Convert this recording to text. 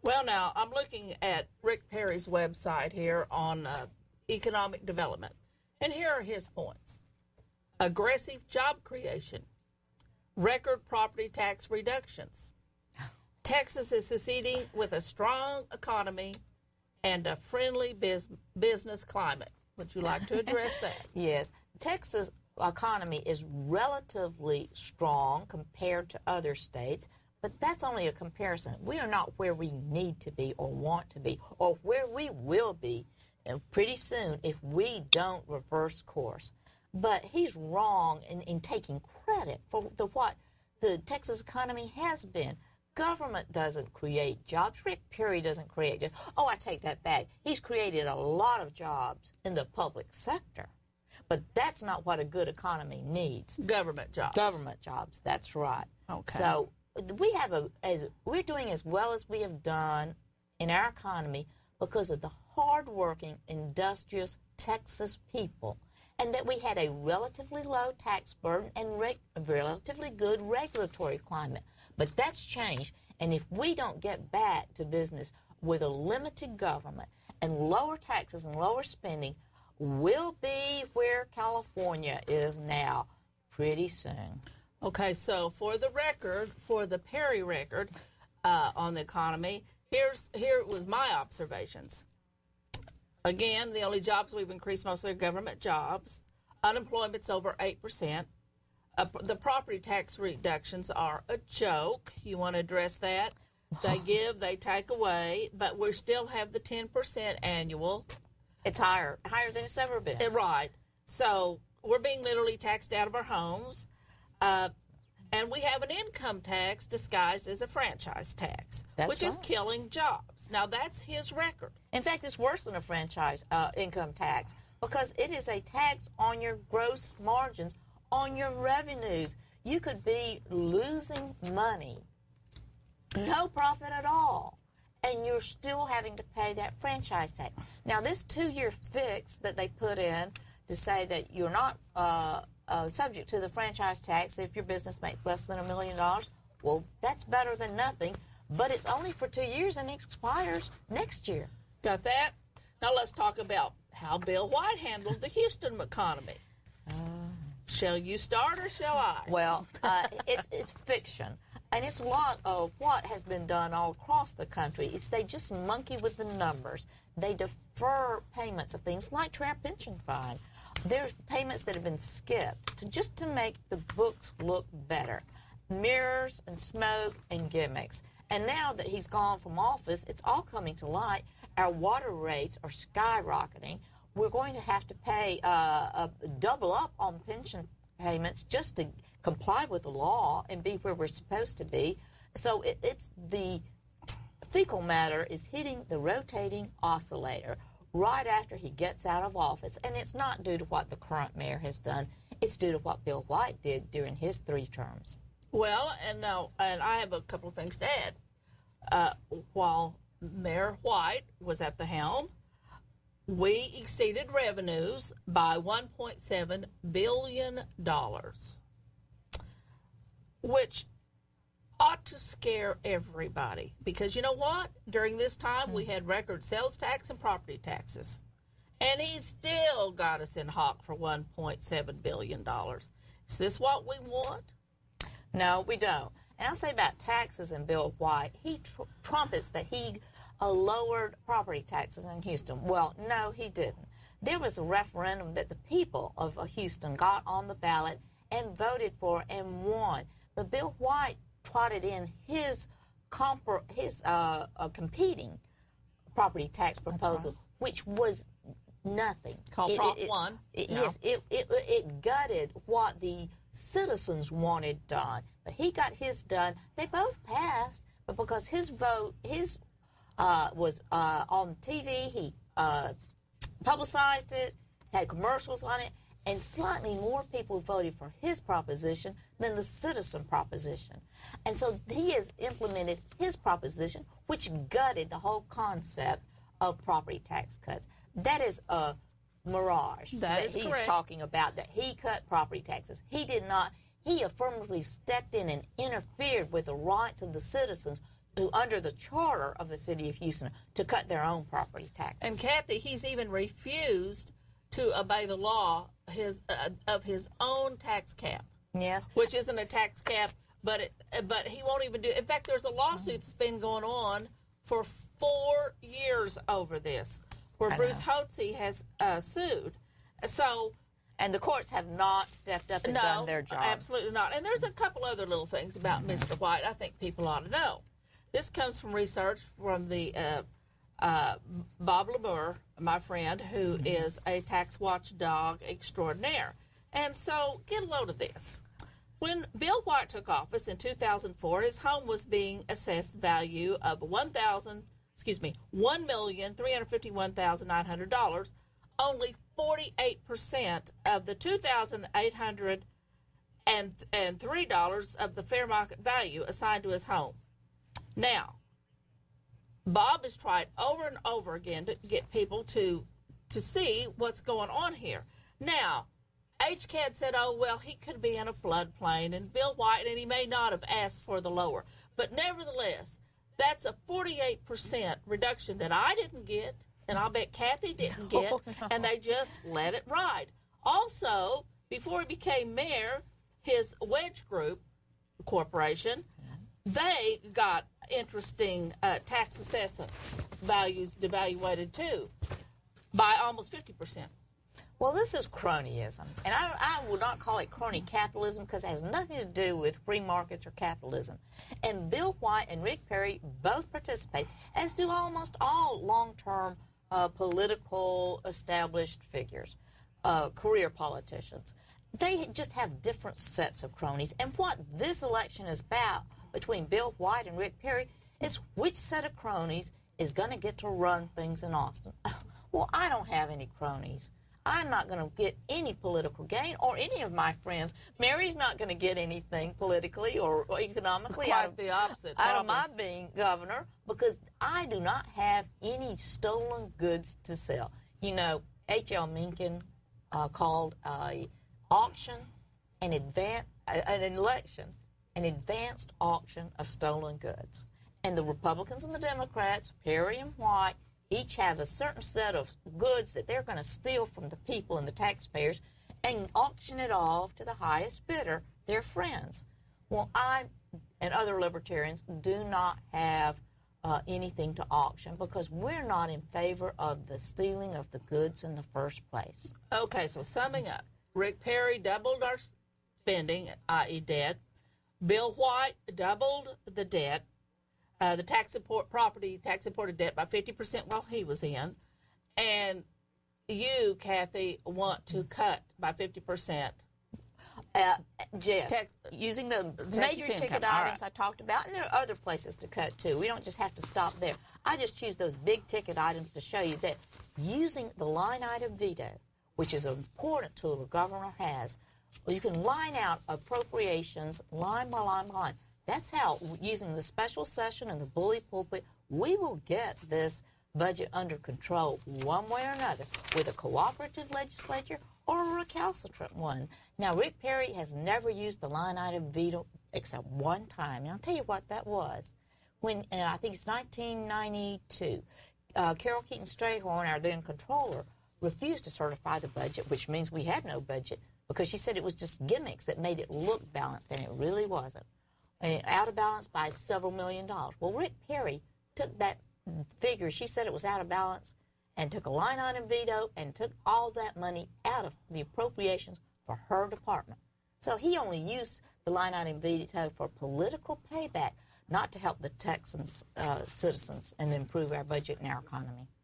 Well, now, I'm looking at Rick Perry's website here on economic development, and here are his points. Aggressive job creation, record property tax reductions. Texas is succeeding with a strong economy and a friendly business climate. Would you like to address that? Yes. Texas economy is relatively strong compared to other states, but that's only a comparison. We are not where we need to be or want to be or where we will be pretty soon if we don't reverse course. But he's wrong in taking credit for what the Texas economy has been. Government doesn't create jobs. Rick Perry doesn't create jobs. Oh, I take that back. He's created a lot of jobs in the public sector. But that's not what a good economy needs. Government jobs. Government jobs, that's right. Okay. So we're doing as well as we have done in our economy because of the hardworking, industrious Texas people, and that we had a relatively low tax burden and a relatively good regulatory climate. But that's changed, and if we don't get back to business with a limited government and lower taxes and lower spending, we'll be where California is now pretty soon. Okay, so for the record, for the Perry record on the economy, here was my observations. Again, the only jobs we've increased mostly are government jobs. Unemployment's over 8%. The property tax reductions are a joke. You want to address that? They give, they take away, but we still have the 10% annual. It's higher than it's ever been. Right. So we're being literally taxed out of our homes. And we have an income tax disguised as a franchise tax, which is killing jobs. Now, that's his record. In fact, it's worse than a franchise income tax because it is a tax on your gross margins, on your revenues. You could be losing money, no profit at all, and you're still having to pay that franchise tax. Now, this 2-year fix that they put in to say that you're not subject to the franchise tax if your business makes less than $1 million, well, that's better than nothing, but it's only for 2 years and it expires next year. Got that? Now let's talk about how Bill White handled the Houston economy. Shall you start or shall I? Well, it's fiction. And it's a lot of what has been done all across the country. They just monkey with the numbers. They defer payments of things like to our pension fund. There's payments that have been skipped just to make the books look better. Mirrors and smoke and gimmicks. And now that he's gone from office, it's all coming to light. Our water rates are skyrocketing. We're going to have to pay double up on pension payments just to comply with the law and be where we're supposed to be. So it's the fecal matter is hitting the rotating oscillator right after he gets out of office. And it's not due to what the current mayor has done. It's due to what Bill White did during his 3 terms. Well, and I have a couple of things to add. While Mayor White was at the helm, we exceeded revenues by $1.7 billion, which ought to scare everybody. Because you know what? During this time, we had record sales tax and property taxes. And he still got us in hock for $1.7 billion. Is this what we want? No, we don't. And I'll say about taxes and Bill White, he trumpets that he lowered property taxes in Houston. Well, no, he didn't. There was a referendum that the people of Houston got on the ballot and voted for and won. But Bill White trotted in his competing property tax proposal, which was nothing. Called Prop 1. Yes, it gutted what the citizens wanted done. But he got his done. They both passed, but because his vote, was on TV, he publicized it, had commercials on it, and slightly more people voted for his proposition than the citizen proposition. And so he has implemented his proposition, which gutted the whole concept of property tax cuts. That is a mirage that he's correct. Talking about, that he cut property taxes. He did not. He affirmatively stepped in and interfered with the rights of the citizens who under the charter of the city of Houston, to cut their own property taxes. And Kathie, he's even refused to obey the law of his own tax cap. Yes. Which isn't a tax cap, but he won't even do. In fact, there's a lawsuit that's been going on for 4 years over this, where Bruce Hotze has sued. So. And the courts have not stepped up and done their job. Absolutely not. And there's a couple other little things about Mr. White I think people ought to know. This comes from research from the Bob Lemur, my friend, who is a tax watchdog extraordinaire. And so get a load of this. When Bill White took office in 2004, his home was being assessed value of $1,351,900. Only 48% of the $2,803 of the fair market value assigned to his home. Now, Bob has tried over and over again to get people to see what's going on here. Now, HCAD said, oh, well, he could be in a floodplain, and Bill White, and he may not have asked for the lower. But nevertheless, that's a 48% reduction that I didn't get, and I'll bet Kathie didn't get, and they just let it ride. Also, before he became mayor, his Wedge Group Corporation, they got interesting tax assessment values devaluated too by almost 50%. Well, this is cronyism, and I would not call it crony capitalism because it has nothing to do with free markets or capitalism. And Bill White and Rick Perry both participate, as do almost all long-term political established figures, career politicians. They just have different sets of cronies. And what this election is about between Bill White and Rick Perry is which set of cronies is going to get to run things in Austin. Well, I don't have any cronies. I'm not going to get any political gain, or any of my friends. Mary's not going to get anything politically or economically out of my being governor, because I do not have any stolen goods to sell. You know, H.L. Mencken called an auction an election an advanced auction of stolen goods. And the Republicans and the Democrats, Perry and White, each have a certain set of goods that they're going to steal from the people and the taxpayers and auction it off to the highest bidder, their friends. Well, I and other libertarians do not have anything to auction because we're not in favor of the stealing of the goods in the first place. Okay, so summing up, Rick Perry doubled our spending, i.e. debt. Bill White doubled the debt. The property tax imported debt by 50% while he was in. And you, Kathie, want to cut by 50%. Yes, using the major ticket items I talked about, and there are other places to cut too. We don't just have to stop there. I just choose those big ticket items to show you that using the line item veto, which is an important tool the governor has, you can line out appropriations line by line by line. That's how, using the special session and the bully pulpit, we will get this budget under control one way or another, with a cooperative legislature or a recalcitrant one. Now, Rick Perry has never used the line item veto except one time, and I'll tell you what that was. When, I think it's 1992, Carol Keaton Strayhorn, our then controller, refused to certify the budget, which means we had no budget, because she said it was just gimmicks that made it look balanced, and it really wasn't. And it out of balance by several $1 million. Well, Rick Perry took that figure, she said it was out of balance, and took a line item veto and took all that money out of the appropriations for her department. So he only used the line item veto for political payback, not to help the Texans, citizens, and improve our budget and our economy.